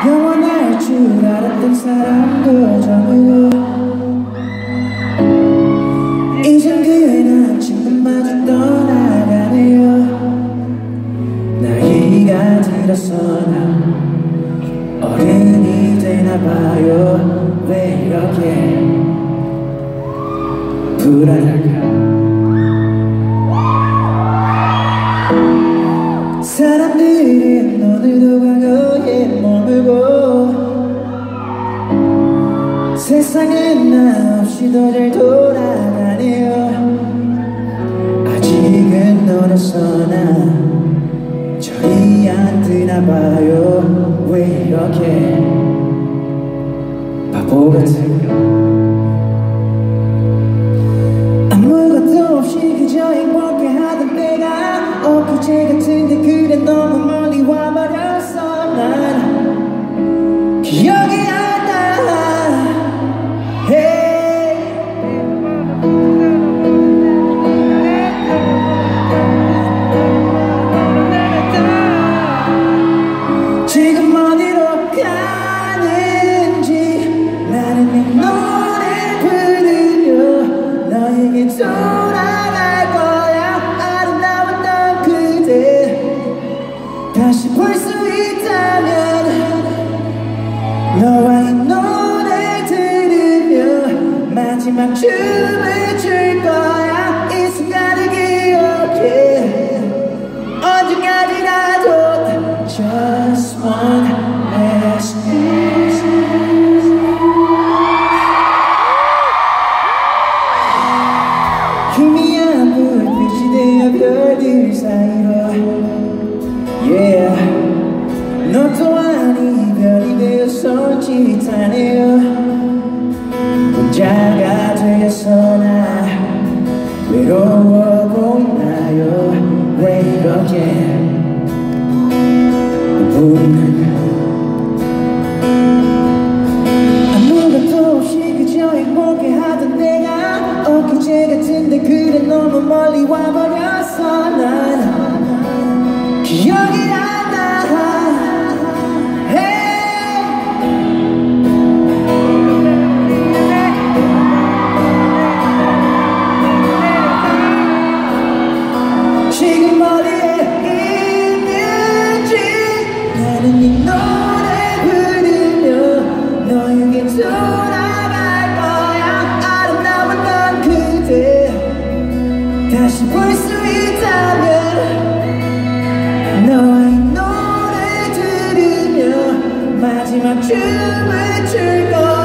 영원할 줄 알았던 사람도 저물고 이젠 그날 친구마저 떠나가네요. 나이가 들어서 나 어른이 되나봐요. 왜 이렇게 불안할까? 사람들은 오늘도 과거에 머물고 세상은 나 없이도 잘 돌아가네요. 아직은 어려서 나 절이 안 드나봐요. 왜 이렇게 바보 같을까? 아무것도 없이 그저 행복해 하던 때가 엊그제 같은데 그래 너무 멀리 와버렸어. 난 기억이 안 나. Hey. 지금 어디로 가는지 나는 이 노래를 부르며 너에게 돌아갈 거야. 아름다웠던 그대 다시 볼 수 있다면 너와 이 노래 들으며 마지막 춤을 출 거야. 이 순간을 기억해 언제까지라도 just one last kiss. 희미한 불빛이 되어 별들 사이로 Yeah 너 또한 이별이 되어 손짓하네요. 혼자가 되어서 나 외로워 보이나요? 왜 이렇게 불안할까? 아무것도 없이 그저 행복해 하던 내가 엊그제 같은데 그래 너무 멀리 와버렸어. 난 기억이 안 나. 지금 어디에 있는지 나는 이 노래 부르며 너에게 돌아갈 거야. 아름다웠던 그대 다시 볼 수 있다면 너와 이 노래 들으며 마지막 춤을 출 거야.